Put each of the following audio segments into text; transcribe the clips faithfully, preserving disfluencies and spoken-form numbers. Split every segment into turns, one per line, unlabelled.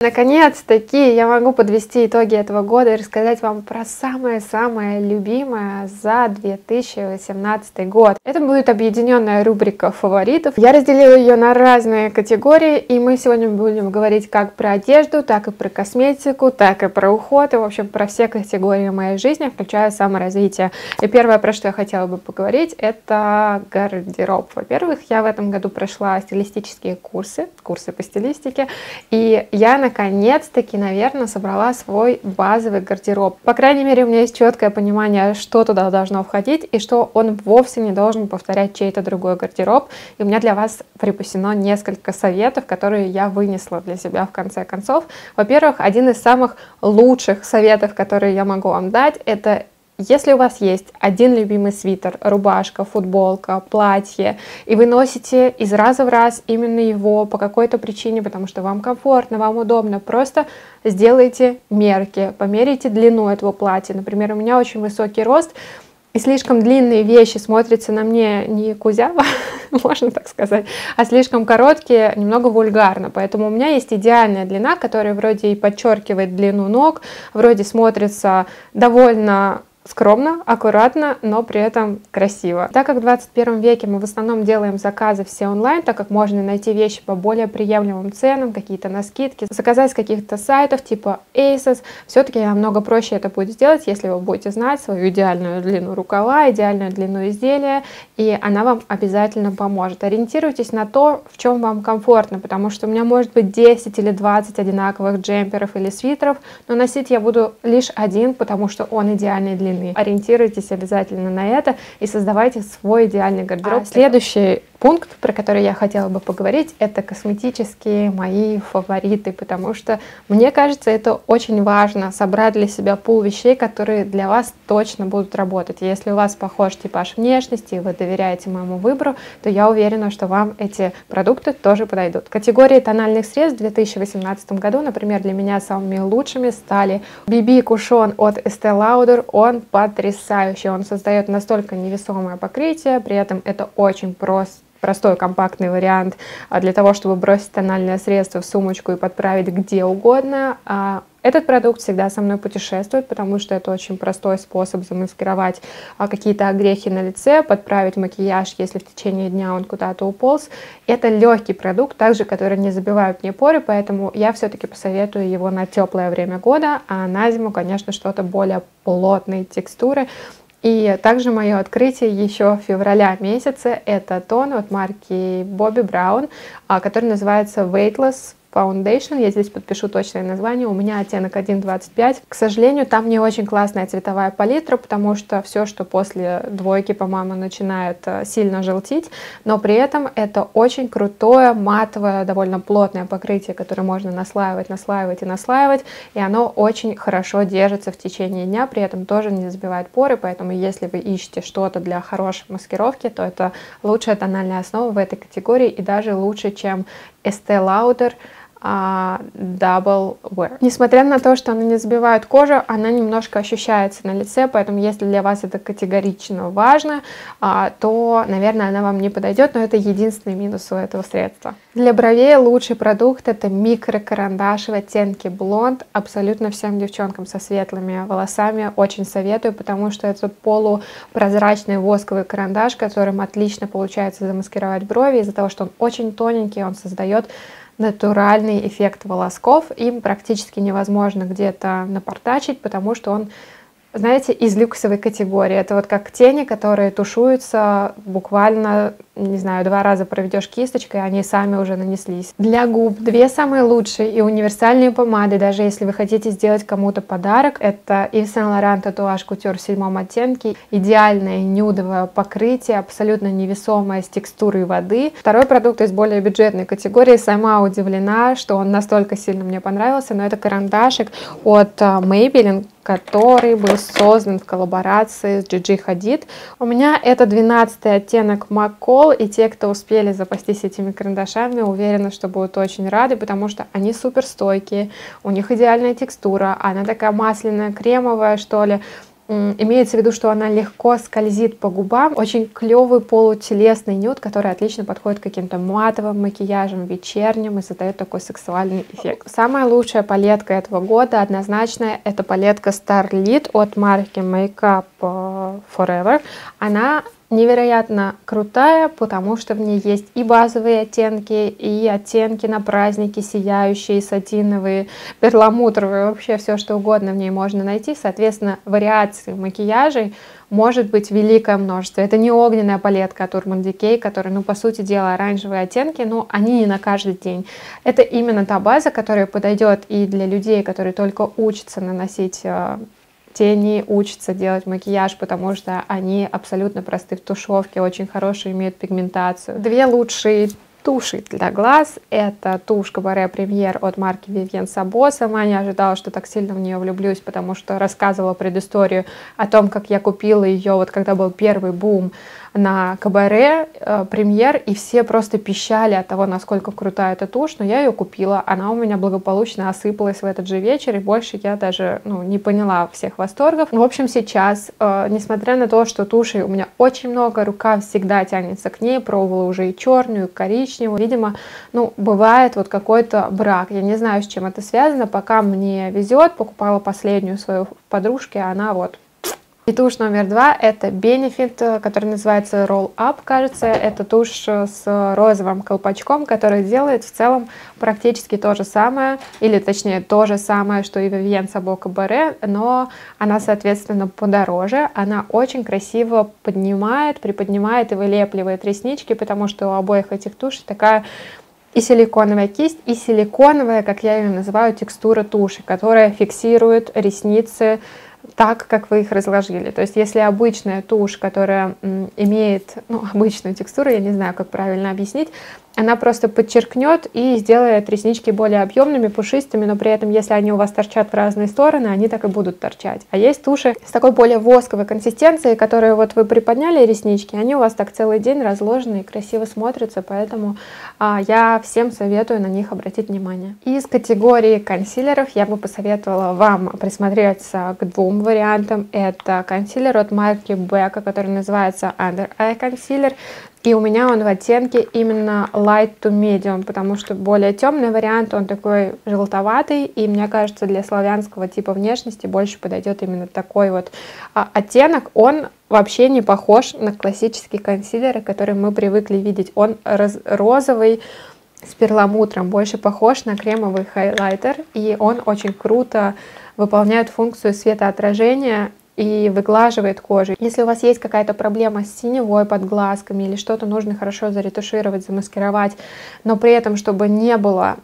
Наконец-таки я могу подвести итоги этого года и рассказать вам про самое-самое любимое за две тысячи восемнадцатый год. Это будет объединенная рубрика фаворитов. Я разделила ее на разные категории, и мы сегодня будем говорить как про одежду, так и про косметику, так и про уход, и, в общем, про все категории моей жизни, включая саморазвитие. И первое, про что я хотела бы поговорить, это гардероб. Во-первых, я в этом году прошла стилистические курсы, курсы по стилистике, и я наконец-таки, наверное, собрала свой базовый гардероб. По крайней мере, у меня есть четкое понимание, что туда должно входить и что он вовсе не должен повторять чей-то другой гардероб. И у меня для вас припасено несколько советов, которые я вынесла для себя в конце концов. Во-первых, один из самых лучших советов, которые я могу вам дать, это: если у вас есть один любимый свитер, рубашка, футболка, платье, и вы носите из раза в раз именно его по какой-то причине, потому что вам комфортно, вам удобно, просто сделайте мерки, померяйте длину этого платья. Например, у меня очень высокий рост, и слишком длинные вещи смотрятся на мне не кузяво, можно так сказать, а слишком короткие, немного вульгарно. Поэтому у меня есть идеальная длина, которая вроде и подчеркивает длину ног, вроде смотрится довольно скромно, аккуратно, но при этом красиво. Так как в двадцать первом веке мы в основном делаем заказы все онлайн, так как можно найти вещи по более приемлемым ценам, какие-то на скидки, заказать с каких-то сайтов типа Asos, все-таки намного проще это будет сделать, если вы будете знать свою идеальную длину рукава, идеальную длину изделия, и она вам обязательно поможет. Ориентируйтесь на то, в чем вам комфортно, потому что у меня может быть десять или двадцать одинаковых джемперов или свитеров, но носить я буду лишь один, потому что он идеальной длины. Ориентируйтесь обязательно на это и создавайте свой идеальный гардероб. А следующий пункт, про который я хотела бы поговорить, это косметические мои фавориты, потому что мне кажется, это очень важно — собрать для себя пул вещей, которые для вас точно будут работать. И если у вас похож типаж внешности и вы доверяете моему выбору, то я уверена, что вам эти продукты тоже подойдут. Категории тональных средств в две тысячи восемнадцатом году, например, для меня самыми лучшими стали би би Cushion от Estee Lauder. Он потрясающий, он создает настолько невесомое покрытие, при этом это очень просто. Простой компактный вариант для того, чтобы бросить тональное средство в сумочку и подправить где угодно. Этот продукт всегда со мной путешествует, потому что это очень простой способ замаскировать какие-то огрехи на лице, подправить макияж, если в течение дня он куда-то уполз. Это легкий продукт, также который не забивает мне поры, поэтому я все-таки посоветую его на теплое время года, а на зиму, конечно, что-то более плотной текстуры. И также мое открытие еще в февраля месяце — это тон от марки Bobbi Brown, который называется Weightless Foundation. Я здесь подпишу точное название. У меня оттенок один двадцать пять. К сожалению, там не очень классная цветовая палитра, потому что все, что после двойки, по-моему, начинает сильно желтить, но при этом это очень крутое, матовое, довольно плотное покрытие, которое можно наслаивать, наслаивать и наслаивать, и оно очень хорошо держится в течение дня, при этом тоже не забивает поры, поэтому если вы ищете что-то для хорошей маскировки, то это лучшая тональная основа в этой категории, и даже лучше, чем Estee Lauder Double Wear. Несмотря на то, что она не забивает кожу, она немножко ощущается на лице, поэтому если для вас это категорично важно, то, наверное, она вам не подойдет, но это единственный минус у этого средства. Для бровей лучший продукт — это микрокарандаш в оттенке блонд. Абсолютно всем девчонкам со светлыми волосами очень советую, потому что это полупрозрачный восковый карандаш, которым отлично получается замаскировать брови. Из-за того, что он очень тоненький, он создает натуральный эффект волосков. Им практически невозможно где-то напортачить, потому что он, знаете, из люксовой категории. Это вот как тени, которые тушуются буквально, не знаю, два раза проведешь кисточкой, они сами уже нанеслись. Для губ две самые лучшие и универсальные помады, даже если вы хотите сделать кому-то подарок, это Yves Saint Laurent Tatouage Couture в седьмом оттенке. Идеальное нюдовое покрытие, абсолютно невесомое, с текстурой воды. Второй продукт из более бюджетной категории. Сама удивлена, что он настолько сильно мне понравился, но это карандашик от Maybelline, который был создан в коллаборации с Gigi Hadid. У меня это двенадцатый оттенок McCall, и те, кто успели запастись этими карандашами, уверена, что будут очень рады, потому что они супер стойкие, у них идеальная текстура, она такая масляная, кремовая, что ли. Имеется в виду, что она легко скользит по губам. Очень клевый полутелесный нюд, который отлично подходит к каким-то матовым макияжам, вечерним, и создает такой сексуальный эффект. Самая лучшая палетка этого года однозначно это палетка Starlit от марки Makeup Forever. Она невероятно крутая, потому что в ней есть и базовые оттенки, и оттенки на праздники, сияющие, сатиновые, перламутровые, вообще все что угодно в ней можно найти. Соответственно, вариаций макияжей может быть великое множество. Это не огненная палетка от Urban Decay, которая, ну, по сути дела, оранжевые оттенки, но они не на каждый день. Это именно та база, которая подойдет и для людей, которые только учатся наносить тени, учатся делать макияж, потому что они абсолютно просты в тушевке, очень хорошие, имеют пигментацию. Две лучшие туши для глаз — это тушь Cabaret Premier от марки Vivienne Sabo. Сама не ожидала, что так сильно в нее влюблюсь, потому что рассказывала предысторию о том, как я купила ее, вот когда был первый бум на Cabaret Premier, и все просто пищали от того, насколько крутая эта тушь, но я ее купила, она у меня благополучно осыпалась в этот же вечер, и больше я даже, ну, не поняла всех восторгов. В общем, сейчас, э, несмотря на то, что туши у меня очень много, рука всегда тянется к ней, пробовала уже и черную, и коричневую, видимо, ну, бывает вот какой-то брак, я не знаю, с чем это связано, пока мне везет, покупала последнюю свою подружке, а она вот. И тушь номер два — это Benefit, который называется Roll Up, кажется. Это тушь с розовым колпачком, который делает в целом практически то же самое, или точнее то же самое, что и Vivienne Sabo Cabaret, но она, соответственно, подороже. Она очень красиво поднимает, приподнимает и вылепливает реснички, потому что у обоих этих тушей такая и силиконовая кисть, и силиконовая, как я ее называю, текстура туши, которая фиксирует ресницы так, как вы их разложили. То есть, если обычная тушь, которая м, имеет, ну, обычную текстуру, я не знаю, как правильно объяснить, она просто подчеркнет и сделает реснички более объемными, пушистыми, но при этом, если они у вас торчат в разные стороны, они так и будут торчать. А есть туши с такой более восковой консистенцией, которые вот вы приподняли реснички, они у вас так целый день разложены и красиво смотрятся, поэтому а, я всем советую на них обратить внимание. Из категории консилеров я бы посоветовала вам присмотреться к двум вариантам. Это консилер от марки Becca, который называется Under Eye Concealer. И у меня он в оттенке именно light to medium, потому что более темный вариант, он такой желтоватый, и мне кажется, для славянского типа внешности больше подойдет именно такой вот а, оттенок. Он вообще не похож на классические консилеры, которые мы привыкли видеть. Он роз розовый, с перламутром, больше похож на кремовый хайлайтер, и он очень круто выполняет функцию светоотражения и выглаживает кожу. Если у вас есть какая-то проблема с синевой под глазками или что-то нужно хорошо заретушировать, замаскировать, но при этом, чтобы не было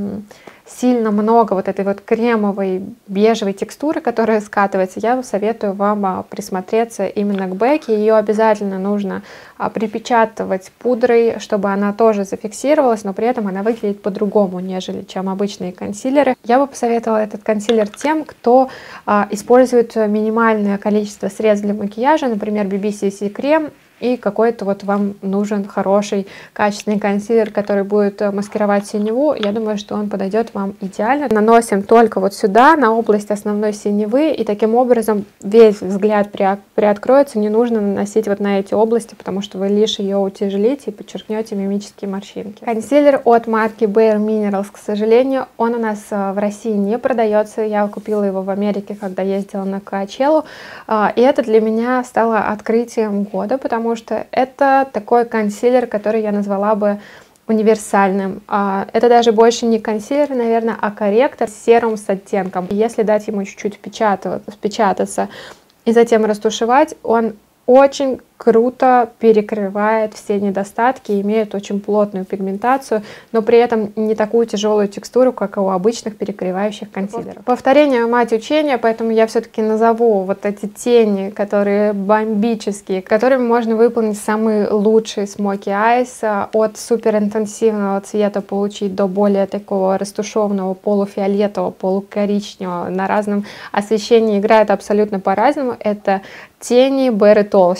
сильно много вот этой вот кремовой бежевой текстуры, которая скатывается, я советую вам присмотреться именно к Becca. Ее обязательно нужно припечатывать пудрой, чтобы она тоже зафиксировалась, но при этом она выглядит по-другому, нежели чем обычные консилеры. Я бы посоветовала этот консилер тем, кто а, использует минимальное количество средств для макияжа, например, би би си си крем, и какой-то вот вам нужен хороший, качественный консилер, который будет маскировать синеву. Я думаю, что он подойдет вам идеально. Наносим только вот сюда, на область основной синевы, и таким образом весь взгляд приоткроется. Не нужно наносить вот на эти области, потому что вы лишь ее утяжелите и подчеркнете мимические морщинки. Консилер от марки Bare Minerals, к сожалению, он у нас в России не продается. Я купила его в Америке, когда ездила на Коачеллу, и это для меня стало открытием года, потому Потому что это такой консилер, который я назвала бы универсальным. Это даже больше не консилер, наверное, а корректор с серым с оттенком. Если дать ему чуть-чуть впечататься и затем растушевать, он очень круто перекрывает все недостатки, имеет очень плотную пигментацию, но при этом не такую тяжелую текстуру, как у обычных перекрывающих консилеров. Повторение мать учения, поэтому я все-таки назову вот эти тени, которые бомбические, которыми можно выполнить самый лучший смоки айс, от суперинтенсивного цвета получить до более такого растушеванного полуфиолетового, полукоричневого, на разном освещении играет абсолютно по-разному. Это тени Bare It All. Сейчас они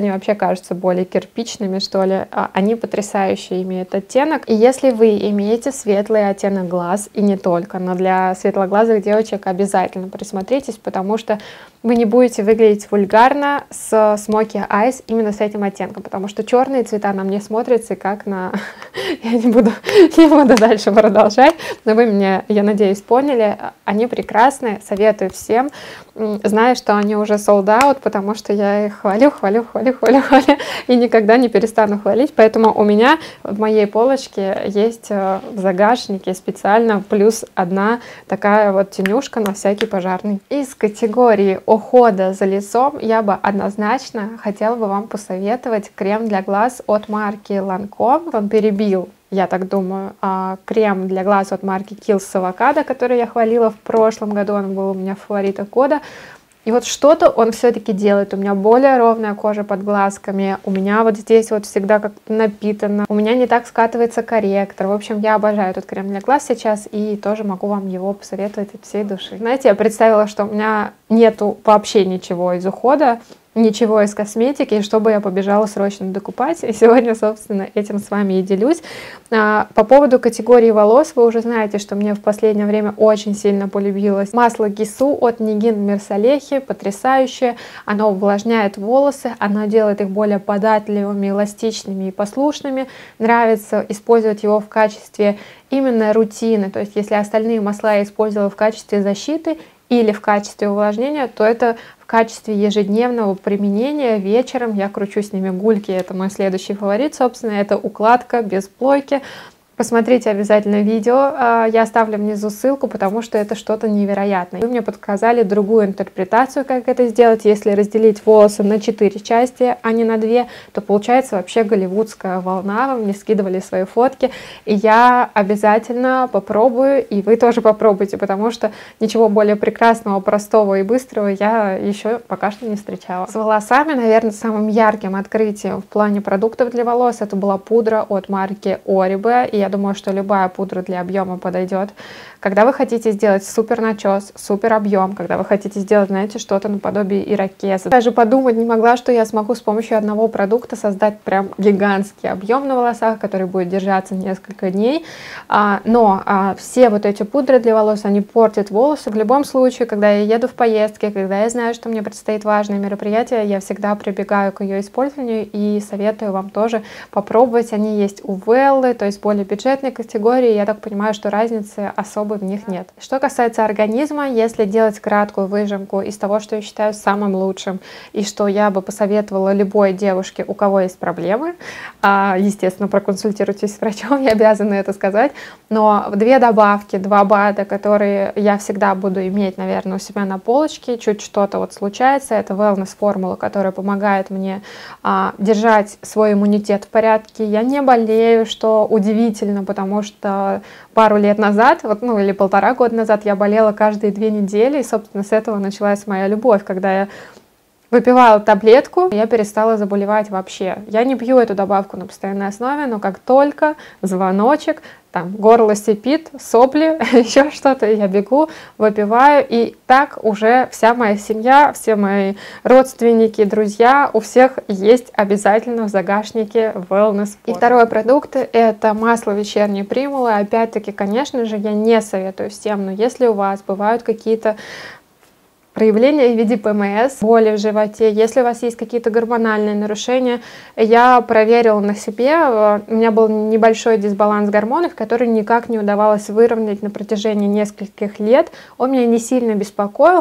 они вообще кажутся более кирпичными, что ли. Они потрясающе имеют оттенок. И если вы имеете светлый оттенок глаз, и не только, но для светлоглазых девочек обязательно присмотритесь, потому что вы не будете выглядеть вульгарно с Smoky Eyes именно с этим оттенком, потому что черные цвета на мне смотрятся как на... Я не буду, не буду дальше продолжать, но вы меня, я надеюсь, поняли. Они прекрасные, советую всем. Знаю, что они уже sold out, потому что я их хвалю, хвалю, хвалю, хвалю, хвалю, и никогда не перестану хвалить. Поэтому у меня в моей полочке есть в загашнике специально плюс одна такая вот тенюшка на всякий пожарный. Из категории ухода за лицом я бы однозначно хотела бы вам посоветовать крем для глаз от марки Lancome. Он перебил, я так думаю, крем для глаз от марки Kiehl's с авокадо, который я хвалила в прошлом году, он был у меня в фаворитах года. И вот что-то он все-таки делает. У меня более ровная кожа под глазками, у меня вот здесь вот всегда как-то напитано, у меня не так скатывается корректор. В общем, я обожаю этот крем для глаз сейчас и тоже могу вам его посоветовать от всей души. Знаете, я представила, что у меня нету вообще ничего из ухода, ничего из косметики, чтобы я побежала срочно докупать. И сегодня, собственно, этим с вами и делюсь. А, по поводу категории волос, вы уже знаете, что мне в последнее время очень сильно полюбилось масло Гису от Нигин Мерсалехи. Потрясающее. Оно увлажняет волосы, оно делает их более податливыми, эластичными и послушными. Нравится использовать его в качестве именно рутины. То есть, если остальные масла я использовала в качестве защиты или в качестве увлажнения, то это в качестве ежедневного применения вечером я кручу с ними гульки. Это мой следующий фаворит, собственно, это укладка без плойки. Посмотрите обязательно видео, я оставлю внизу ссылку, потому что это что-то невероятное. Вы мне подсказали другую интерпретацию, как это сделать. Если разделить волосы на четыре части, а не на две, то получается вообще голливудская волна. Вы мне скидывали свои фотки, и я обязательно попробую, и вы тоже попробуйте, потому что ничего более прекрасного, простого и быстрого я еще пока что не встречала. С волосами, наверное, самым ярким открытием в плане продуктов для волос это была пудра от марки Oribe, и я думаю, что любая пудра для объема подойдет. Когда вы хотите сделать супер начес, супер объем, когда вы хотите сделать, знаете, что-то наподобие ирокеза. Даже подумать не могла, что я смогу с помощью одного продукта создать прям гигантский объем на волосах, который будет держаться несколько дней. А, но а, все вот эти пудры для волос, они портят волосы. В любом случае, когда я еду в поездки, когда я знаю, что мне предстоит важное мероприятие, я всегда прибегаю к ее использованию и советую вам тоже попробовать. Они есть у Веллы, то есть более бюджетной категории. Я так понимаю, что разницы особо в них нет. Что касается организма, если делать краткую выжимку из того, что я считаю самым лучшим, и что я бы посоветовала любой девушке, у кого есть проблемы, естественно, проконсультируйтесь с врачом, я обязана это сказать, но две добавки, два БАДа, которые я всегда буду иметь, наверное, у себя на полочке, чуть что-то вот случается, это wellness формула, которая помогает мне а, держать свой иммунитет в порядке. Я не болею, что удивительно, потому что пару лет назад, вот, ну или полтора года назад я болела каждые две недели, и, собственно, с этого началась моя любовь, когда я выпивала таблетку, я перестала заболевать вообще. Я не пью эту добавку на постоянной основе, но как только звоночек, там горло сипит, сопли, еще что-то, я бегу, выпиваю, и так уже вся моя семья, все мои родственники, друзья, у всех есть обязательно в загашнике wellness. И второй продукт — это масло вечерней примулы. Опять-таки, конечно же, я не советую всем, но если у вас бывают какие-то проявления в виде ПМС, боли в животе, если у вас есть какие-то гормональные нарушения, я проверила на себе, у меня был небольшой дисбаланс гормонов, который никак не удавалось выровнять на протяжении нескольких лет, он меня не сильно беспокоил,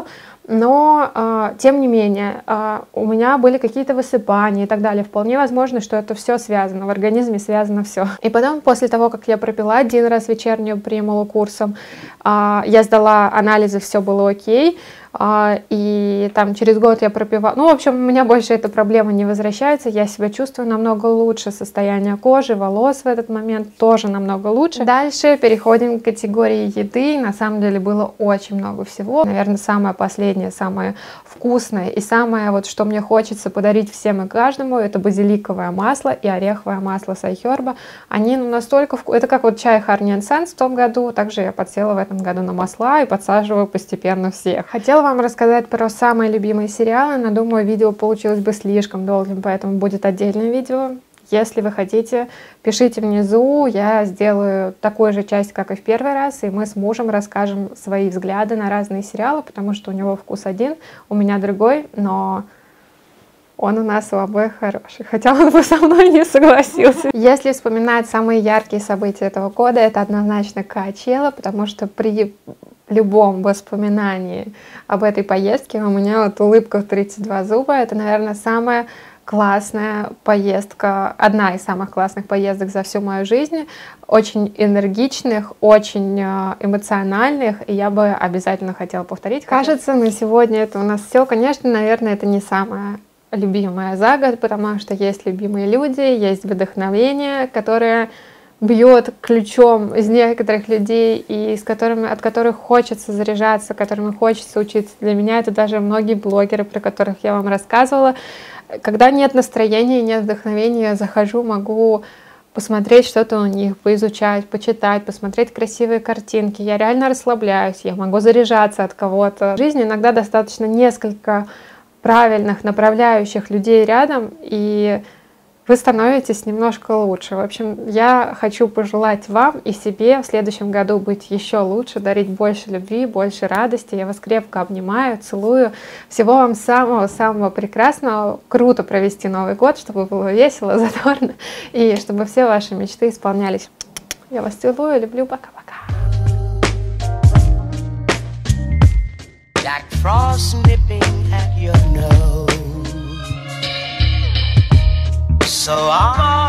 но, э, тем не менее, э, у меня были какие-то высыпания и так далее. Вполне возможно, что это все связано, в организме связано все. И потом, после того, как я пропила один раз вечернюю примулу курсом, э, я сдала анализы, все было окей, э, и там через год я пропивала. Ну, в общем, у меня больше эта проблема не возвращается, я себя чувствую намного лучше, состояние кожи, волос в этот момент тоже намного лучше. Дальше переходим к категории еды. На самом деле было очень много всего. Наверное, самое последнее, самое вкусное и самое, вот, что мне хочется подарить всем и каждому, это базиликовое масло и ореховое масло Сайхерба. Они ну, настолько вкусные. Это как вот чай Honey and Sense в том году, также я подсела в этом году на масла и подсаживаю постепенно всех. Хотела вам рассказать про самые любимые сериалы, но думаю, видео получилось бы слишком долгим, поэтому будет отдельное видео. Если вы хотите, пишите внизу, я сделаю такую же часть, как и в первый раз, и мы с мужем расскажем свои взгляды на разные сериалы, потому что у него вкус один, у меня другой, но он у нас у обоих хороший, хотя он бы со мной не согласился. Если вспоминать самые яркие события этого года, это однозначно Коачелла, потому что при любом воспоминании об этой поездке у меня вот улыбка в тридцать два зуба. Это, наверное, самая классная поездка, одна из самых классных поездок за всю мою жизнь, очень энергичных, очень эмоциональных, и я бы обязательно хотела повторить. Кажется, на сегодня это у нас все. Конечно, наверное, это не самое любимое за год, потому что есть любимые люди, есть вдохновение, которое бьет ключом из некоторых людей, и с которыми, от которых хочется заряжаться, которыми хочется учиться. Для меня это даже многие блогеры, про которых я вам рассказывала. Когда нет настроения, нет вдохновения, я захожу, могу посмотреть что-то у них, поизучать, почитать, посмотреть красивые картинки. Я реально расслабляюсь, я могу заряжаться от кого-то. В жизни иногда достаточно несколько правильных, направляющих людей рядом, и вы становитесь немножко лучше. В общем, я хочу пожелать вам и себе в следующем году быть еще лучше, дарить больше любви, больше радости. Я вас крепко обнимаю, целую. Всего вам самого-самого прекрасного. Круто провести Новый год, чтобы было весело, задорно, и чтобы все ваши мечты исполнялись. Я вас целую, люблю, пока-пока. Jack Frost nipping at your nose. So I